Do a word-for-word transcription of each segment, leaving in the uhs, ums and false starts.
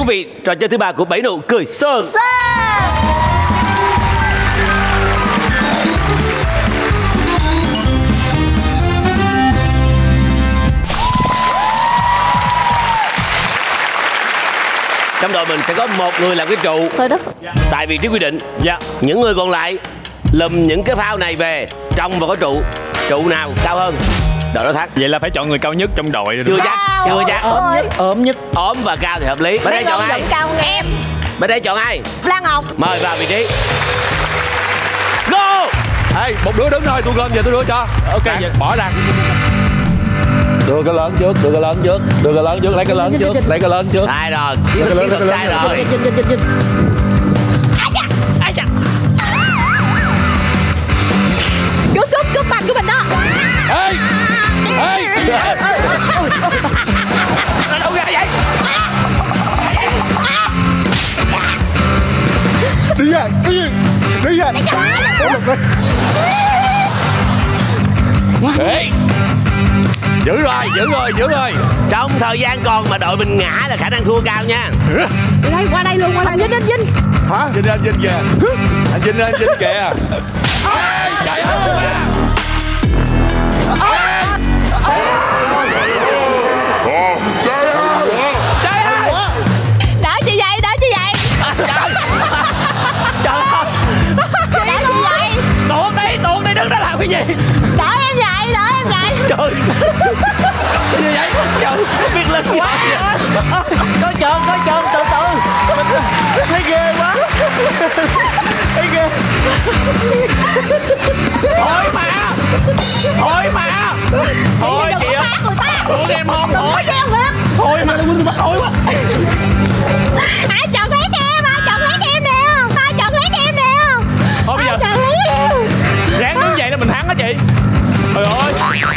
vị, trò chơi thứ ba của Bảy Nụ Cười Sơn. Trong đội mình sẽ có một người làm cái trụ. Thôi đó. Tại vị trí quy định. Dạ. Những người còn lại lùm những cái phao này về trong vào cái trụ. Trụ nào cao hơn đội đó thắng. Vậy là phải chọn người cao nhất trong đội rồi. Chưa chắc, chưa chắc. Ốm nhất, ốm nhất. Ốm và cao thì hợp lý. Bên đây chọn ai? Cao hơn em. Bên đây chọn ai? Lan Ngọc. Mời vào vị trí. Go. Ê, một đứa đứng thôi, tôi gom về tôi đưa cho. Ok, Nè, vậy bỏ ra. Đưa cái lớn trước, đưa cái lớn trước, đưa cái lớn trước, lấy cái lớn trước, lấy cái lớn trước. Sai rồi, chiến thuật sai rồi. Ai da. Cướp cướp cướp banh của mình đó. Ê! Ê! Nó đâu ra vậy? Đi ra, đi ra, đi ra. Ê! Giữ rồi, giữ rồi, giữ rồi. Trong thời gian còn mà đội mình ngã là khả năng thua cao nha. Đi đây, qua đây luôn, qua đây. Vinh, Vinh, Vinh. Hả? Vinh anh Vinh kìa. Anh Vinh anh Vinh kìa. Trời ơi. Đỡ chị vậy, đỡ chị vậy. Trời ơi. Đỡ chị vậy. Tuột đi, tuột đi, đứng đó làm cái gì? Đỡ em vậy, đỡ em vậy. Trời. Cái gì vậy? Trời, biết lên quá. Có trơn, có trơn, từ từ. Thấy ghê quá. Thấy ghê. Thôi mà. Thôi mà. Thôi Đừng chị có ơi. phá người ta. Thôi em không. Đừng có Thôi. gieo nữa. Thôi mà. Thôi quá. Ai chọn lấy cho em, ai chọn lấy cho em nè. Ai chọn lấy cho em nè. Thôi bây Ai giờ chọn lấy cho em. ráng đứng dậy là mình thắng đó chị. Trời ơi.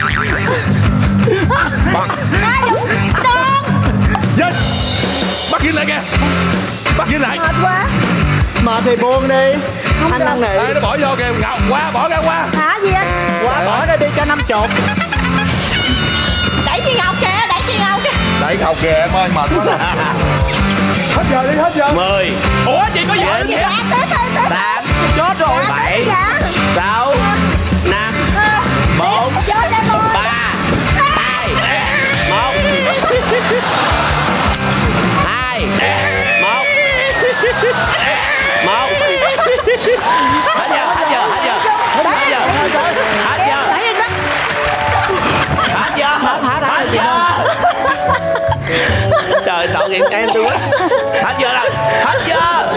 Ai đừng, đừng. Vinh! Bắt Vinh lại kìa. Bắt Vinh lại. Mệt quá. Mệt thì buông đi. Anh năn nỉ. Ê, nó bỏ vô kìa. Ngọc, qua, bỏ ra qua. Hả gì anh? Qua bỏ ra đi cho năm chục. Đẩy chị Ngọc kìa, đẩy chị Ngọc kìa. Đẩy Ngọc kìa em ơi, mệt quá rồi. Hết giờ đi, hết giờ. Mười. Ủa chị có giỏi Chín. vậy? Dạ, tới tới tới. Tám. Chết rồi. Bảy. Dạ. Sáu. Năm. Bốn. Ba. Hai. Một. Hai. Một. Một. Hết giờ, hết giờ, hết giờ. Hết giờ. Hết giờ. Hết giờ. Hết giờ. Trời, tội nghiệp em tôi quá. Hết giờ rồi. Hết giờ.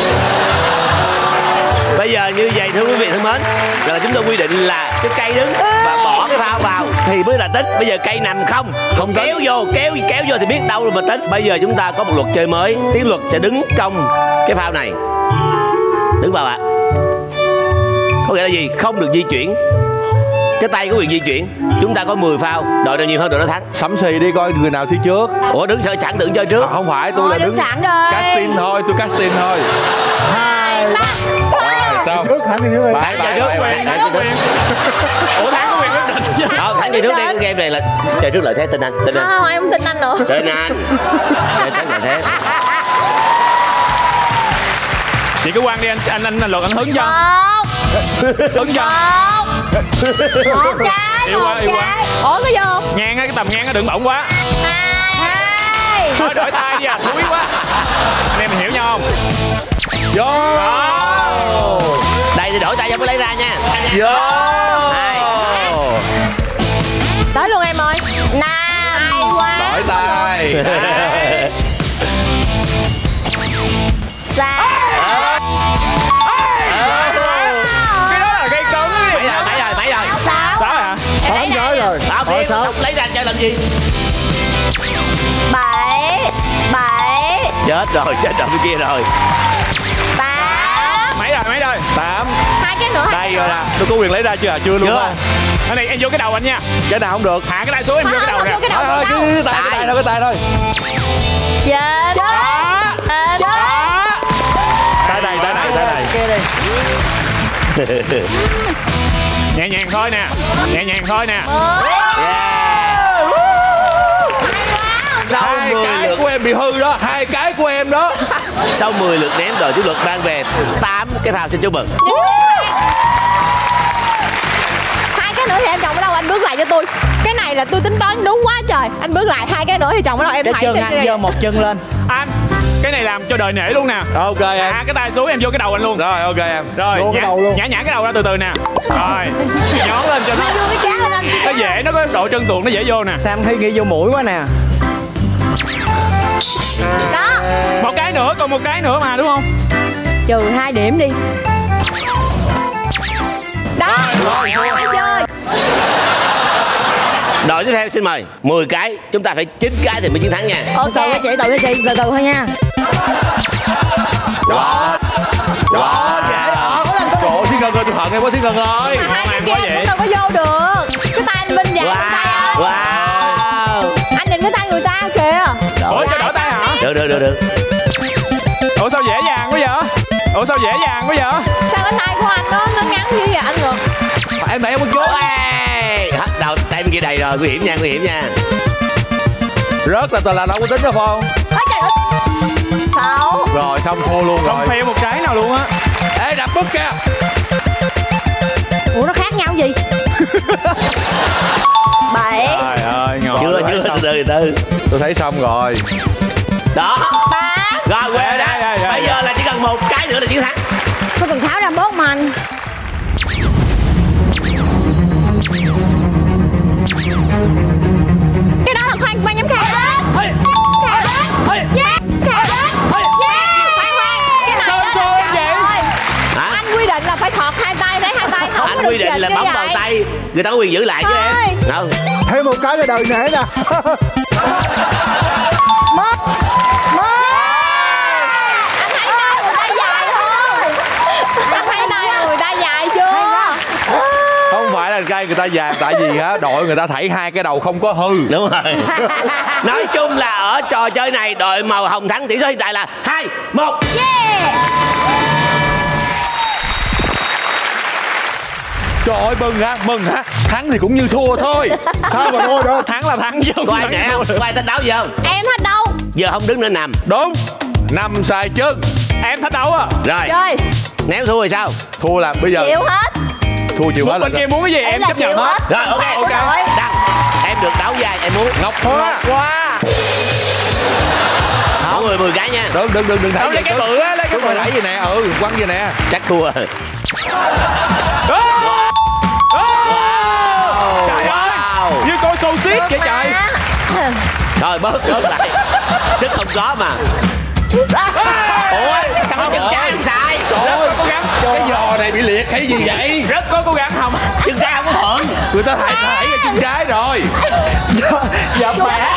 Bây giờ như vậy thưa quý vị thân mến, là chúng tôi quy định là cái cây đứng và bỏ cái phao vào thì mới là tính. Bây giờ cây nằm không, không kéo vô, kéo kéo vô thì biết đâu mà tính. Bây giờ chúng ta có một luật chơi mới, tiếng luật sẽ đứng trong cái phao này. Đứng vào ạ. À. Có nghĩa là gì? Không được di chuyển. Cái tay có quyền di chuyển. Chúng ta có mười phao, đội nào nhiều hơn đội đó thắng. Sắm xì đi coi người nào thi trước. Ủa đứng sợ sẵn tưởng chơi trước. À, không phải, tôi Thôi, là đứng đứng sẵn rồi. casting thôi, tôi casting thôi. Hai. Rồi, sao? Trước thắng đi trước đi. Thắng chơi trước. Quyền, Thắng thắng chơi có quyền. trước. Ủa thắng có quyền quyết định chứ. Không, thắng chơi trước đi. Cái game này là chơi trước lợi thế, tin anh, tin anh. Không, em không tin anh nữa. Tin anh. Chơi trước lợi thế. Chị cứ quăng đi anh anh anh, anh luật anh hứng cho. Một. Hứng cho. Một. Một cái, Yêu một quá, yêu quá. cái. Ủa có vô không? Ngang á, cái tầm ngang nó đừng bổng quá. Hai. Hai. Thôi đổi tay đi à, thúi quá. Anh em mình hiểu nhau không? Vô. Đó. Đây thì đổi tay cho mới lấy ra nha. Vô. Hai. Tới luôn em ơi. Năm. Hay quá. Đổi tay. Sáu. Cái đó là gây cấn ấy. Mấy rồi, mấy rồi, mấy rồi. Sáu. Sáu hả? Em lấy Tám nè. cái rồi. Tao Rồi, biết, sao? Đọc lấy ra chơi làm gì? Bảy. Bảy. Chết rồi, chết rồi, cái kia rồi. Tám. Mấy rồi, mấy rồi? Tám. Hai cái nữa. Đây rồi nè, tôi có quyền lấy ra chưa à? Chưa luôn Chưa. á. Cái này em vô cái đầu anh nha. Cái nào không được. Hạ cái tay xuống em vô cái đầu Không, nè. không, cái đầu Thôi thôi, đâu. cái tay, cái tay thôi, cái tay thôi. Chết. Đó. Chết. Đó. Tay này, tay này, tay này. Nhẹ nhàng thôi nè. Nhẹ nhàng thôi nè. Yeah. Sau Hai mười cái lượt. của em bị hư đó, hai cái gái của em đó. Sau mười lượt ném đội chủ lực mang về tám cái phao. Xin chúc mừng. Hai cái nữa thì em chồng ở đâu anh bước lại cho tôi. Cái này là tôi tính toán đúng quá trời. Anh bước lại hai cái nữa thì chồng ở đâu em Cái thấy chân được anh chưa? giơ một chân lên. Anh, cái này làm cho đời nể luôn nè. Ok em. À, cái tay xuống em vô cái đầu anh luôn. Rồi ok em. Rồi, Vô cái nhả, đầu luôn. nhả nhả cái đầu ra từ từ nè. Rồi, nhón lên cho nó Đưa cái chán lên anh. nó dễ, nó có độ chân tuột nó dễ vô nè. Sam thấy ghi vô mũi quá nè. Đó. Một cái nữa, còn một cái nữa mà đúng không? Trừ hai điểm đi. Đó. Phải chơi. Đội tiếp theo xin mời. Mười cái, chúng ta phải chín cái thì mới chiến thắng nha. Ok chị, từ từ chị, từ từ thôi nha. Đó. Đó, dạ đó. Trời ơi, Thiên Ngân ơi, tôi hận em quá Thiên Ngân ơi. Mà hai cái Ngoan kia quá em vậy. cũng đâu có vô được. Cái tay anh Vinh và cái tay anh. Wow. Anh nhìn cái tay người ta kìa. Ủa, cho đỡ tay hả? Được, được, được, được. Ủa sao dễ dàng quá vậy? Ủa sao dễ dàng quá vậy? Sao cái tay của anh nó nó ngắn như vậy anh ngược? Phải em đẩy em một chút. Ê, hết đầu tay bên kia đầy rồi, nguy hiểm nha, nguy hiểm nha. Rớt là tờ là đâu có tính đâu Phong. Ôi trời ơi. Sáu. Rồi xong thua luôn Không rồi. phê một cái nào luôn á. Ê đập bút kìa. Ủa nó khác nhau gì? Bảy. Trời ơi, ngồi. Chưa, chưa, từ từ, từ từ. Tôi thấy xong rồi. Đó. Tám. Rồi, quẹo đó. Dạ, dạ, dạ, Bây dạ. giờ là chỉ cần một cái nữa là chiến thắng. Tôi cần tháo ra bớt mà anh. Cái đó là khoan khoan nhắm khai lên. Khai lên. Yeah. Khai lên. Yeah. Khoan khoan. Cái này Sao đó sao là- em vậy? Trời ơi. Hả? Anh quy định là phải thọt hai tay đấy, hai tay không Anh có được quy định dịch là như bấm vào vậy. tay, người ta có quyền giữ lại chứ em. Thôi. Không. Thêm một cái cho đời nể nè. Một. Một. Anh thấy tay người ta dài không? Anh thấy tay người ta dài chưa? Không phải là cây người ta vàng, tại vì hả đội người ta thảy hai cái đầu không có hư. Đúng rồi. Nói chung là ở trò chơi này đội màu hồng thắng, tỷ số hiện tại là hai một. Yeah. Trời ơi mừng hả, mừng hả. Thắng thì cũng như thua thôi. Sao mà thôi đó. Thắng là thắng chứ không Có ai thắng nè thua không? được. Có ai thách đấu gì không? Em hết đâu. Giờ không đứng nên nằm. Đúng. Nằm sai chân. Em thách đấu á. Rồi. Chơi. Nếu thua thì sao? Thua là bây giờ. Chịu hết. Thua chịu hết Một là bên kia muốn cái gì em là chấp nhận chịu hết. hết. Rồi ok. Ok. Đăng. Em được đấu vai em muốn. Ngọc Hoa. Quá. Mỗi người mười cái nha. Đừng đừng đừng đừng Đâu thấy lấy cái bự á, lấy cái Đúng rồi, bự. thấy gì nè, ừ quăng gì nè. Chắc thua rồi. Ô! Ô! Trời ơi, Wow. như coi show xiết vậy trời. Rồi bớt bớt lại. Sức không có mà. Ủa sao có chân trái không sai? Rất có cố gắng. Cái giò này bị liệt hay gì vậy? Rất có cố gắng không? Chân trái không có thuận. Người ta thảy thảy cái chân trái rồi. Giờ bẻ.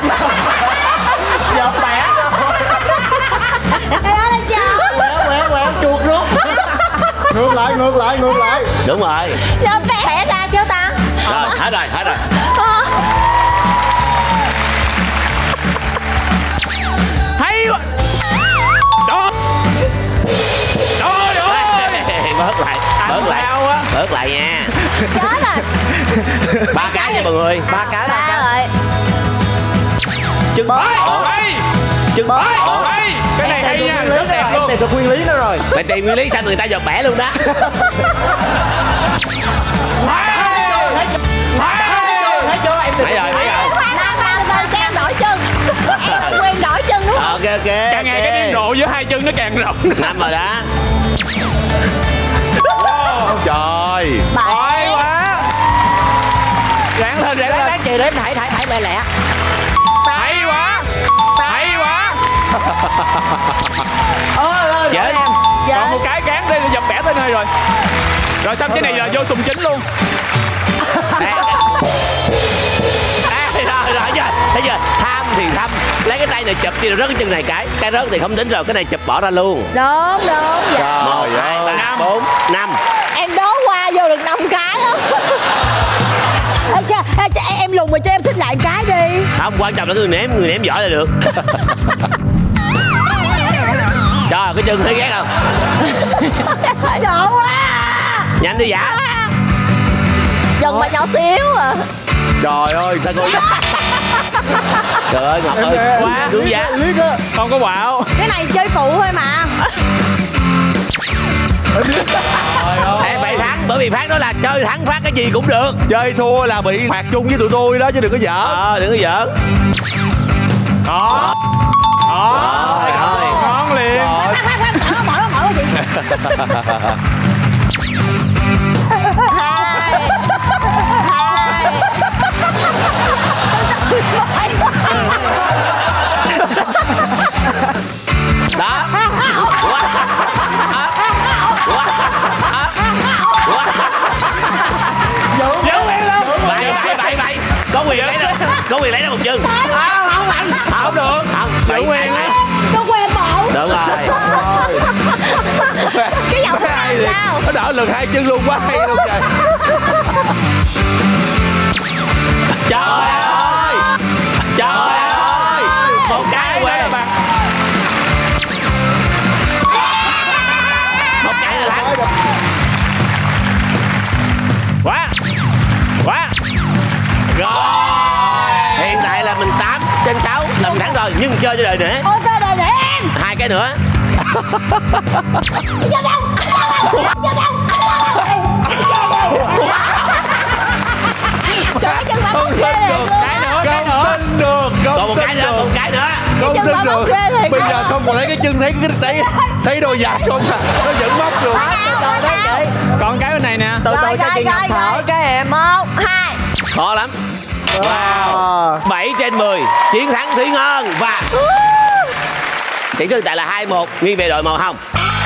Giờ bẻ. Cái đó là chờ. Quẹo quẹo quẹo chuột rút. Ngược lại ngược lại ngược lại. Đúng rồi. Giờ vẽ ra chưa ta? Rồi hết rồi hết rồi. Hay quá. Đó. Trời ơi. Bớt lại. Bớt Anh lại. sao á? Bớt lại nha. Chết rồi. Ba cái nha mọi người. Ba cái ba Ba cái. rồi. Chân Hay, hay, chân hay, hay. Cái này hay nha, rất đẹp Em luôn. tìm được nguyên lý nữa rồi. mày tìm nguyên lý sao người ta giật bẻ luôn đó. Thấy chưa em tìm Thấy rồi thấy rồi. Khoan khoan khoan khoan cho em đổi chân. Em quen đổi chân đúng không? Ok ok. Càng ngày cái biên độ giữa hai chân nó càng rộng. Năm rồi đó. Trời. Hay quá. Ráng lên, ráng lên. Đáng chị đếm thảy thảy thảy lẹ lẹ. Hay quá. Hay quá. Ôi ơi Chết. em. Còn một cái cán đi, dập bẻ tới nơi rồi. Rồi xong cái này là vô sùng chính luôn. Đây, rồi rồi chưa? Thấy chưa? Tham thì thăm. Lấy cái tay này chụp đi rồi rớt cái chân này cái. Cái rớt thì không tính rồi, cái này chụp bỏ ra luôn. Đúng đúng dạ. Một, Trời hai, ơi. ba, bốn, năm. Em đố qua vô được năm cái đó. Ê, cha, ê, cha, em lùn rồi cho em xích lại cái đi. Không quan trọng là người ném, người ném giỏi là được. Trời cái chân thấy ghét không? Sợ quá. Nhanh đi dạ. Chân mà nhỏ xíu à. Trời ơi, sao ngồi Trời ơi Ngọc ơi, Quá. cứu giá. Liếc á. Không có quạo. Cái này chơi phụ thôi mà. Em phải thắng, bởi vì Phát nói là chơi thắng Phát cái gì cũng được. Chơi thua là bị phạt chung với tụi tôi đó chứ đừng có giỡn. Ờ, đừng có giỡn. Đó. Đó. Trời ơi. Ngon liền. Khoan, khoan, khoan, mở đó, mở đó, mở đó chị. Hai. Đó. Giữ quyền luôn. Bậy bậy bậy bậy. Có quyền lấy ra, có quyền lấy ra một chân. Không, không anh. Không được. Không, Giữ bậy, quyền bậy, á. Có quyền bộ. Được rồi. Cái giọng Cái này hay là liền. sao? Nó đỡ lần hai chân luôn, quá hay luôn trời. Trời ơi. Trời ơi. Một cái quê. Một cái là thắng. Quá. Quá. Rồi. Hiện tại là mình tám trên sáu là mình thắng rồi, nhưng chơi cho đời nữa. Ôi trời ơi, để em. Hai cái nữa. Vô đâu? Vô đâu? Trời chân mà bóng ghê thiệt luôn Cái nữa, á. cái nữa. Tin được, Còn không một tin cái nữa, được. một cái nữa. Không chân tin mà bóng được. ghê thiệt Bây á. giờ không còn thấy cái chân, thấy cái thấy thấy đồ dài không à. Nó vẫn móc được. Còn cái bên này nè. Rồi, rồi, rồi, rồi. cái em. Một, hai. Khó lắm. Wow. bảy trên mười. Chiến thắng Thúy Ngân và tỷ số hiện tại là hai một nghiêng về đội màu hồng.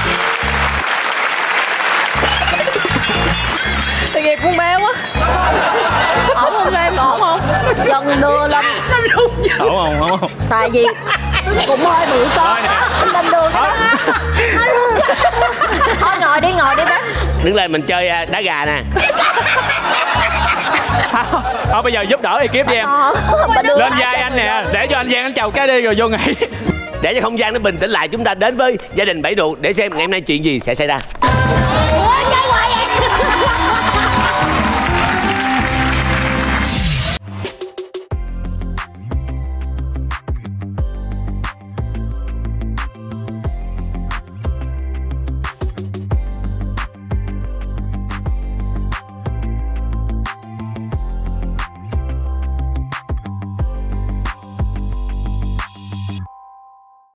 Tội nghiệp con bé quá. Ổn không em, ổn không? Gần đưa lắm. Ổn không? Ổn không? Tại vì cũng hơi bự con Thôi nè. đó. Lên đường cái đó. Thôi ngồi đi, ngồi đi bác. Đứng lên mình chơi à, đá gà nè. Không, không, bây giờ giúp đỡ ekip cho em. Ờ, bà đưa Lên lại vai cho anh mình nè, được. để cho anh Giang anh chầu cái đi rồi vô nghỉ. Để cho không gian nó bình tĩnh lại, chúng ta đến với gia đình Bảy Rượu để xem ngày hôm nay chuyện gì sẽ xảy ra.